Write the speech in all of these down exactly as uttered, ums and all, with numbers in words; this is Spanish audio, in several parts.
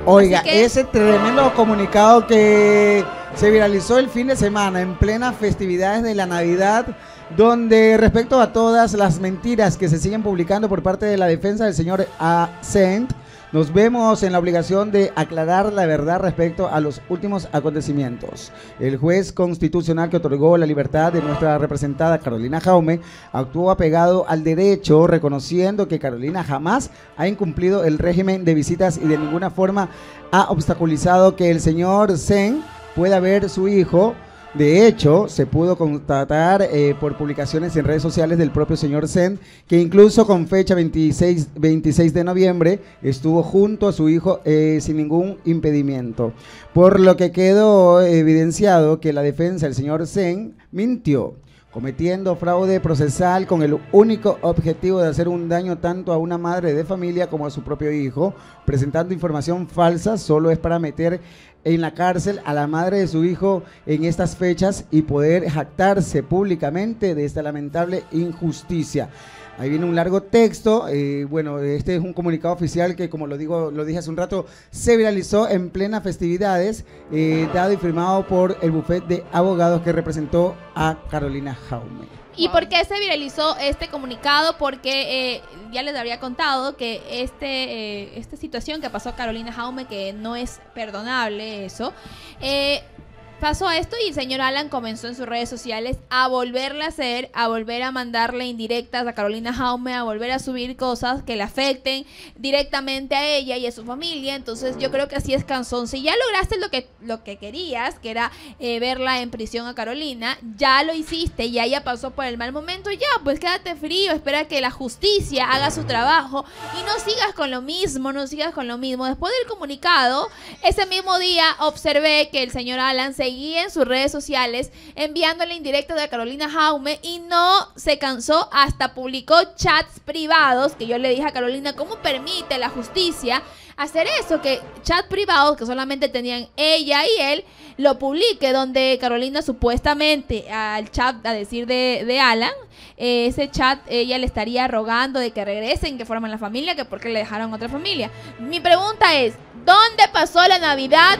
Oiga, que... ese tremendo comunicado que se viralizó el fin de semana en plenas festividades de la Navidad, donde respecto a todas las mentiras que se siguen publicando por parte de la defensa del señor Ascent, nos vemos en la obligación de aclarar la verdad respecto a los últimos acontecimientos. El juez constitucional que otorgó la libertad de nuestra representada Carolina Jaume actuó apegado al derecho, reconociendo que Carolina jamás ha incumplido el régimen de visitas y de ninguna forma ha obstaculizado que el señor Zen pueda ver su hijo. De hecho, se pudo constatar eh, por publicaciones en redes sociales del propio señor Zen, que incluso con fecha veintiséis, veintiséis de noviembre estuvo junto a su hijo eh, sin ningún impedimento. Por lo que quedó evidenciado que la defensa del señor Zen mintió, cometiendo fraude procesal con el único objetivo de hacer un daño tanto a una madre de familia como a su propio hijo, presentando información falsa. Solo es para meter en la cárcel a la madre de su hijo en estas fechas y poder jactarse públicamente de esta lamentable injusticia. Ahí viene un largo texto, eh, bueno, este es un comunicado oficial que, como lo digo, lo dije hace un rato, se viralizó en plenas festividades, eh, dado y firmado por el bufete de abogados que representó a Carolina Jaume. ¿Y por qué se viralizó este comunicado? Porque eh, ya les habría contado que este eh, esta situación que pasó a Carolina Jaume, que no es perdonable eso, eh, pasó esto y el señor Alan comenzó en sus redes sociales a volverla a hacer, a volver a mandarle indirectas a Carolina Jaume, a volver a subir cosas que le afecten directamente a ella y a su familia. Entonces yo creo que así es cansón. Si ya lograste lo que, lo que querías, que era eh, verla en prisión a Carolina, ya lo hiciste, ya ella pasó por el mal momento, ya pues quédate frío, espera que la justicia haga su trabajo y no sigas con lo mismo, no sigas con lo mismo. Después del comunicado, ese mismo día observé que el señor Alan se en sus redes sociales enviándole indirectas a Carolina Jaume y no se cansó, hasta publicó chats privados que yo le dije a Carolina, ¿cómo permite la justicia hacer eso? Que chat privados que solamente tenían ella y él, lo publique, donde Carolina supuestamente al chat, a decir de, de Alan, eh, ese chat ella le estaría rogando de que regresen, que formen la familia, que porque le dejaron otra familia. Mi pregunta es, ¿dónde pasó la Navidad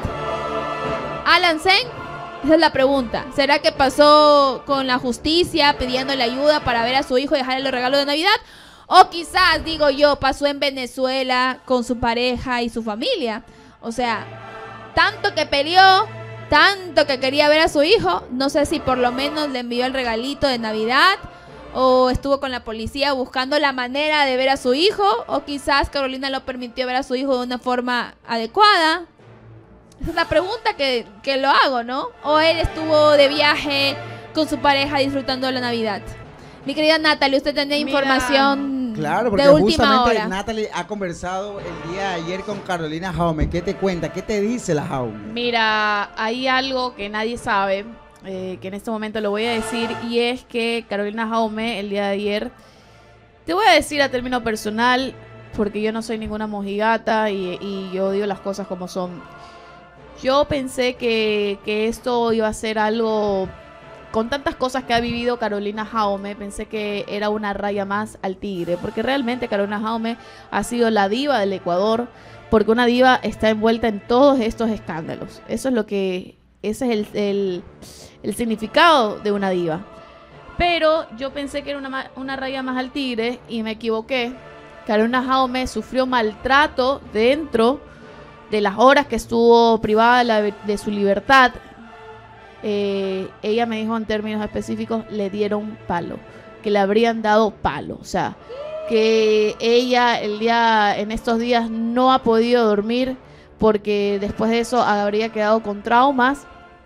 Alan Zen? Esa es la pregunta. ¿Será que pasó con la justicia pidiéndole ayuda para ver a su hijo y dejarle los regalos de Navidad? O quizás, digo yo, pasó en Venezuela con su pareja y su familia. O sea, tanto que peleó, tanto que quería ver a su hijo, no sé si por lo menos le envió el regalito de Navidad o estuvo con la policía buscando la manera de ver a su hijo, o quizás Carolina lo permitió ver a su hijo de una forma adecuada. Esa es la pregunta que, que lo hago, ¿no? O él estuvo de viaje con su pareja disfrutando de la Navidad. Mi querida Natalie, usted tenía Mira, información claro, porque de última justamente hora. Natalie ha conversado el día de ayer con Carolina Jaume. ¿Qué te cuenta? ¿Qué te dice la Jaume? Mira, hay algo que nadie sabe, eh, que en este momento lo voy a decir, y es que Carolina Jaume el día de ayer, te voy a decir a término personal, porque yo no soy ninguna mojigata y, y yo digo las cosas como son. Yo pensé que, que esto iba a ser algo, con tantas cosas que ha vivido Carolina Jaume, pensé que era una raya más al tigre, porque realmente Carolina Jaume ha sido la diva del Ecuador, porque una diva está envuelta en todos estos escándalos. Eso es lo que, ese es el, el, el significado de una diva. Pero yo pensé que era una, una raya más al tigre y me equivoqué. Carolina Jaume sufrió maltrato dentro de las horas que estuvo privada de, la, de su libertad. Eh, ella me dijo en términos específicos, le dieron palo, que le habrían dado palo, o sea, que ella el día, en estos días no ha podido dormir porque después de eso habría quedado con traumas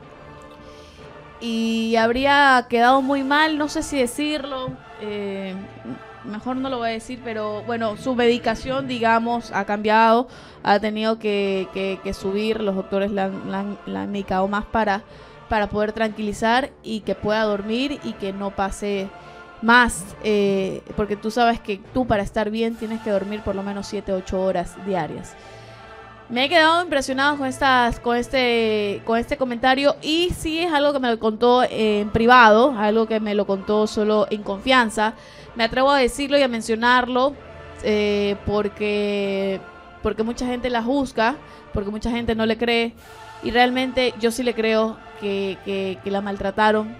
y habría quedado muy mal, no sé si decirlo, eh, mejor no lo voy a decir, pero bueno, su medicación, digamos, ha cambiado, ha tenido que, que, que subir, los doctores la han, la han, la han medicado más para, para poder tranquilizar y que pueda dormir y que no pase más, eh, porque tú sabes que tú para estar bien tienes que dormir por lo menos siete, ocho horas diarias. Me he quedado impresionado con estas, con este, con este comentario y sí es algo que me lo contó en privado, algo que me lo contó solo en confianza. Me atrevo a decirlo y a mencionarlo eh, porque, porque mucha gente la juzga, porque mucha gente no le cree, y realmente yo sí le creo que, que, que la maltrataron.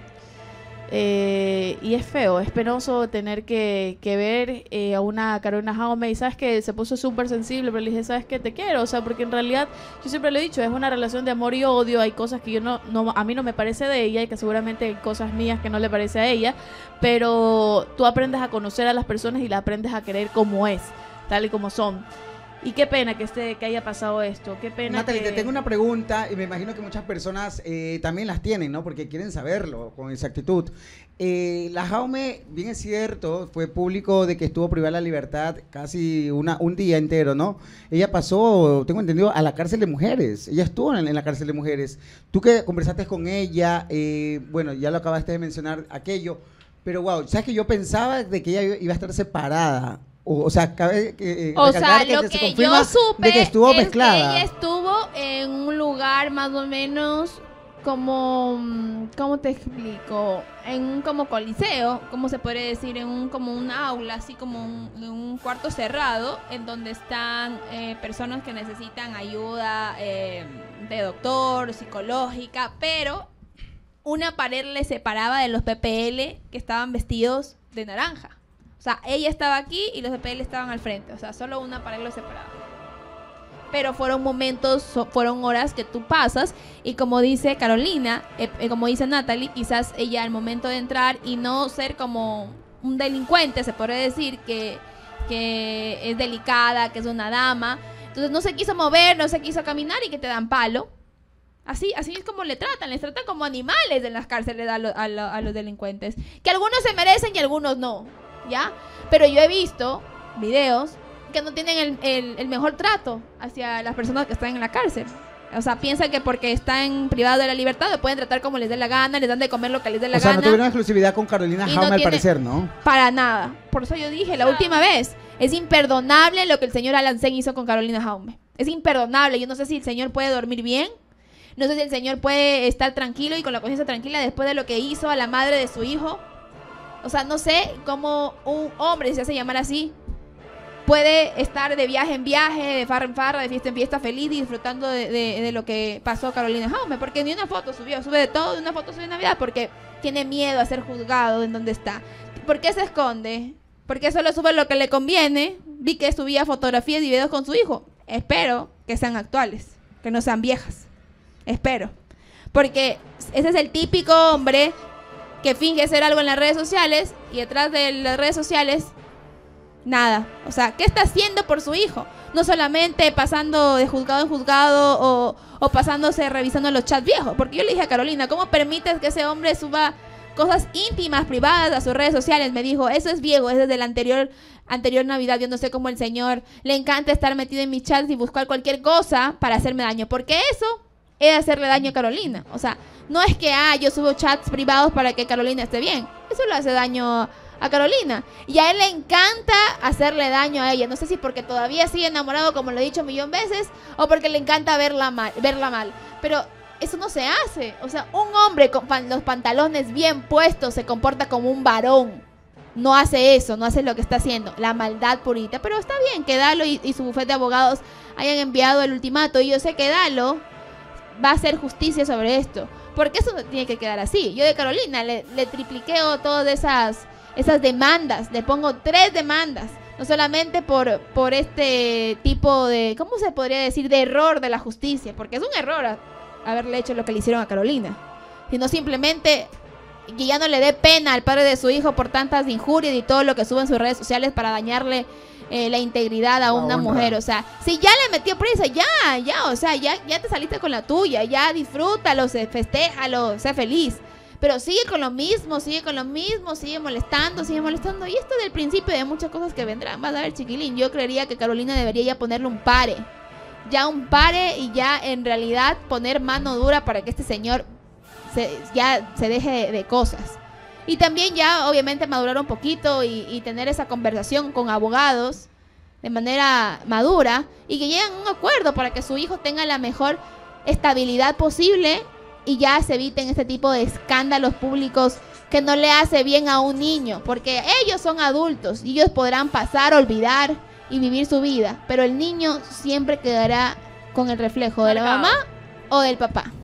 Eh, y es feo, es penoso tener que, que ver eh, a una Carolina Jaume, y sabes que se puso súper sensible, pero le dije, sabes que te quiero, o sea, porque en realidad yo siempre lo he dicho, es una relación de amor y odio, hay cosas que yo no, no a mí no me parece de ella y que seguramente hay cosas mías que no le parece a ella, pero tú aprendes a conocer a las personas y la aprendes a querer como es, tal y como son. Y qué pena que esté, que haya pasado esto, qué pena. Natalie, que... te tengo una pregunta y me imagino que muchas personas eh, también las tienen, ¿no? Porque quieren saberlo con exactitud. Eh, la Jaume, bien es cierto, fue público de que estuvo privada de la libertad casi una, un día entero, ¿no? Ella pasó, tengo entendido, a la cárcel de mujeres. Ella estuvo en, en la cárcel de mujeres. Tú que conversaste con ella, eh, bueno, ya lo acabaste de mencionar aquello, pero wow, ¿sabes que yo pensaba de que ella iba a estar separada? O, o sea, cabe eh, o sea, que lo se que confirma yo supe de que estuvo es mezclada. que ella estuvo en un lugar más o menos como, ¿cómo te explico? En un como coliseo, como se puede decir, en un como un aula, así como un, en un cuarto cerrado, en donde están eh, personas que necesitan ayuda eh, de doctor, psicológica, pero una pared le separaba de los P P L que estaban vestidos de naranja. O sea, ella estaba aquí y los P P L estaban al frente. O sea, solo una pared los separaba. Pero fueron momentos, so, fueron horas que tú pasas. Y como dice Carolina, eh, eh, como dice Natalie, quizás ella al momento de entrar y no ser como un delincuente, se podría decir que, que es delicada, que es una dama. Entonces no se quiso mover, no se quiso caminar y que te dan palo. Así, así es como le tratan, les tratan como animales en las cárceles a, lo, a, lo, a los delincuentes. Que algunos se merecen y algunos no. ¿Ya? Pero yo he visto videos que no tienen el, el, el mejor trato hacia las personas que están en la cárcel. O sea, piensan que porque están privados de la libertad lo pueden tratar como les dé la gana, les dan de comer lo que les dé la o sea, gana. no tuvieron exclusividad con Carolina Jaume, no al tiene, parecer, ¿no? Para nada. Por eso yo dije la última vez, es imperdonable lo que el señor Alancén hizo con Carolina Jaume. Es imperdonable. Yo no sé si el señor puede dormir bien. No sé si el señor puede estar tranquilo y con la conciencia tranquila después de lo que hizo a la madre de su hijo. O sea, no sé cómo un hombre, si se hace llamar así, puede estar de viaje en viaje, de farra en farra, de fiesta en fiesta feliz y disfrutando de, de, de lo que pasó Carolina Jaume. Porque ni una foto subió, sube de todo, de una foto sube de Navidad, porque tiene miedo a ser juzgado en donde está. ¿Por qué se esconde? Porque solo sube lo que le conviene. Vi que subía fotografías y videos con su hijo. Espero que sean actuales, que no sean viejas. Espero. Porque ese es el típico hombre que finge ser algo en las redes sociales y detrás de las redes sociales, nada. O sea, ¿qué está haciendo por su hijo? No solamente pasando de juzgado en juzgado o, o pasándose revisando los chats viejos. Porque yo le dije a Carolina, ¿cómo permites que ese hombre suba cosas íntimas, privadas a sus redes sociales? Me dijo, eso es viejo, es desde la anterior, anterior Navidad. Yo no sé cómo el señor le encanta estar metido en mis chats y buscar cualquier cosa para hacerme daño. Porque eso es hacerle daño a Carolina. O sea, no es que, ah, yo subo chats privados para que Carolina esté bien. Eso le hace daño a Carolina. Y a él le encanta hacerle daño a ella. No sé si porque todavía sigue enamorado, como lo he dicho un millón de veces, o porque le encanta verla mal, verla mal. Pero eso no se hace. O sea, un hombre con pan, los pantalones bien puestos se comporta como un varón. No hace eso, no hace lo que está haciendo. La maldad purita. Pero está bien que Dalo y, y su bufete de abogados hayan enviado el ultimato. Y yo sé que Dalo va a hacer justicia sobre esto, porque eso no tiene que quedar así. Yo de Carolina le, le tripliqueo todas esas, esas demandas, le pongo tres demandas, no solamente por, por este tipo de, ¿cómo se podría decir?, de error de la justicia, porque es un error a, haberle hecho lo que le hicieron a Carolina, sino simplemente que ya no le dé pena al padre de su hijo por tantas injurias y todo lo que sube en sus redes sociales para dañarle Eh, la integridad a una mujer. O sea, si ya le metió prisa, ya, ya, o sea, ya, ya te saliste con la tuya, ya disfrútalo, se, festéjalo, sé feliz. Pero sigue con lo mismo, sigue con lo mismo, sigue molestando, sigue molestando. Y esto es del principio de muchas cosas que vendrán. Vas a ver, chiquilín, yo creería que Carolina debería ya ponerle un pare. Ya un pare y ya en realidad poner mano dura para que este señor se, ya se deje de, de cosas. Y también ya obviamente madurar un poquito y, y tener esa conversación con abogados de manera madura y que lleguen a un acuerdo para que su hijo tenga la mejor estabilidad posible y ya se eviten este tipo de escándalos públicos que no le hace bien a un niño, porque ellos son adultos y ellos podrán pasar, olvidar y vivir su vida, pero el niño siempre quedará con el reflejo de la Marcado. mamá o del papá.